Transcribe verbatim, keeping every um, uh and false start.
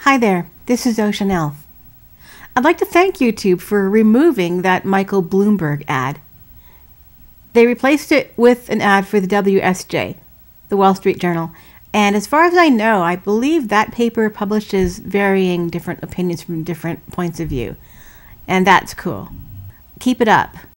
Hi there, this is Ocean Elf. I'd like to thank YouTube for removing that Michael Bloomberg ad. They replaced it with an ad for the W S J, the Wall Street Journal, and as far as I know, I believe that paper publishes varying different opinions from different points of view, and that's cool. Keep it up.